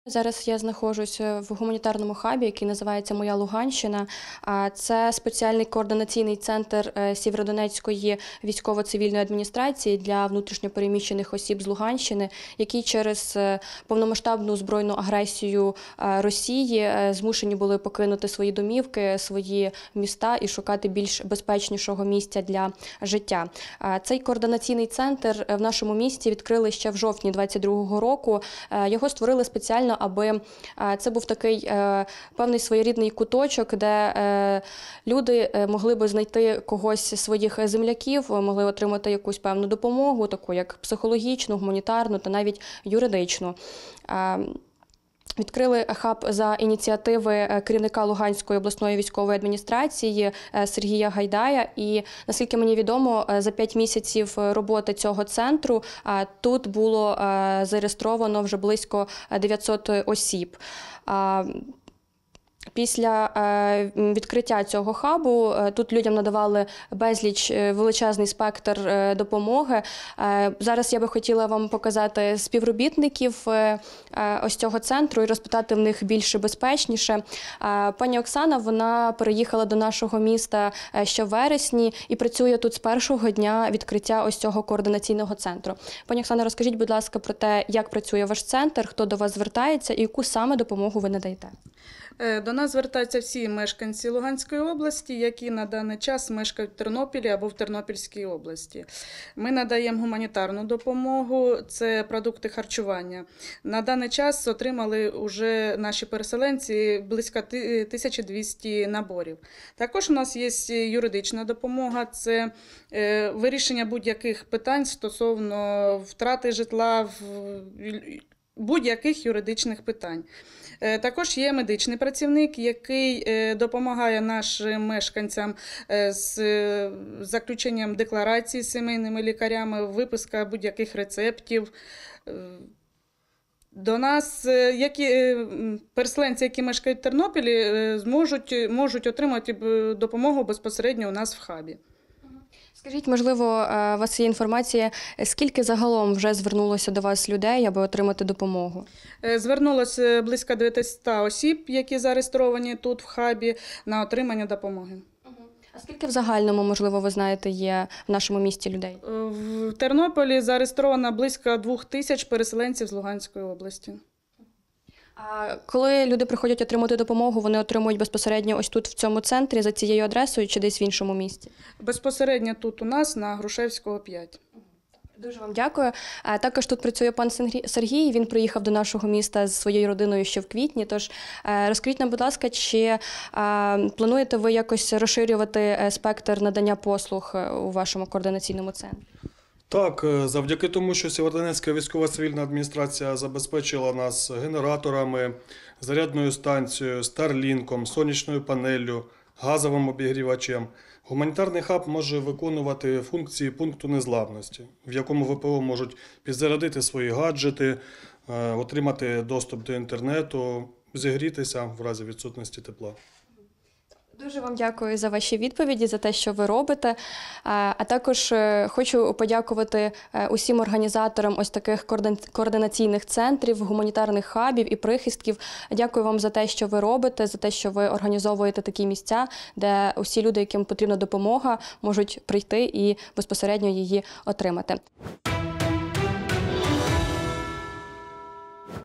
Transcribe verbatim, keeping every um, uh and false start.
Зараз я знаходжусь в гуманітарному хабі, який називається «Моя Луганщина». Це спеціальний координаційний центр Сєвєродонецької військово-цивільної адміністрації для внутрішньопереміщених осіб з Луганщини, які через повномасштабну збройну агресію Росії змушені були покинути свої домівки, свої міста і шукати більш безпечнішого місця для життя. Цей координаційний центр в нашому місті відкрили ще в жовтні двадцять другого року. Його створили спеціально, аби це був такий певний своєрідний куточок, де люди могли би знайти когось з своїх земляків, могли отримати якусь певну допомогу, таку як психологічну, гуманітарну та навіть юридичну. Відкрили хаб за ініціативи керівника Луганської обласної військової адміністрації Сергія Гайдая. І, наскільки мені відомо, за п'ять місяців роботи цього центру тут було зареєстровано вже близько дев'ятсот осіб. Після відкриття цього хабу тут людям надавали безліч, величезний спектр допомоги. Зараз я би хотіла вам показати співробітників ось цього центру і розпитати в них більш безпечніше. Пані Оксана, вона переїхала до нашого міста ще в вересні і працює тут з першого дня відкриття ось цього координаційного центру. Пані Оксана, розкажіть, будь ласка, про те, як працює ваш центр, хто до вас звертається і яку саме допомогу ви надаєте? До нас звертаються всі мешканці Луганської області, які на даний час мешкають в Тернополі або в Тернопільській області. Ми надаємо гуманітарну допомогу, це продукти харчування. На даний час отримали вже наші переселенці близько тисячі двісті наборів. Також у нас є юридична допомога, це вирішення будь-яких питань стосовно втрати житла, будь-яких юридичних питань. Також є медичний працівник, який допомагає нашим мешканцям з заключенням декларацій з сімейними лікарями, виписка будь-яких рецептів. До нас які, переселенці, які мешкають в Тернополі, зможуть, можуть отримати допомогу безпосередньо у нас в хабі. Скажіть, можливо, у вас є інформація, скільки загалом вже звернулося до вас людей, аби отримати допомогу? Звернулося близько дев'ятсот осіб, які зареєстровані тут в хабі, на отримання допомоги. А скільки в загальному, можливо, ви знаєте, є в нашому місті людей? В Тернополі зареєстровано близько двох тисяч переселенців з Луганської області. А коли люди приходять отримати допомогу, вони отримують безпосередньо ось тут, в цьому центрі, за цією адресою, чи десь в іншому місці? Безпосередньо тут у нас, на Грушевського, п'ять. Дуже вам дякую. Також тут працює пан Сергій, він приїхав до нашого міста з своєю родиною ще в квітні. Тож розкажіть нам, будь ласка, чи плануєте ви якось розширювати спектр надання послуг у вашому координаційному центрі? Так, завдяки тому, що Сєвєродонецька військово-цивільна адміністрація забезпечила нас генераторами, зарядною станцією, старлінком, сонячною панеллю, газовим обігрівачем, гуманітарний хаб може виконувати функції пункту незламності, в якому ВПО можуть підзарядити свої гаджети, отримати доступ до інтернету, зігрітися в разі відсутності тепла. Дуже вам дякую за ваші відповіді, за те, що ви робите. А також хочу подякувати усім організаторам ось таких координаційних центрів, гуманітарних хабів і прихистків. Дякую вам за те, що ви робите, за те, що ви організовуєте такі місця, де усі люди, яким потрібна допомога, можуть прийти і безпосередньо її отримати.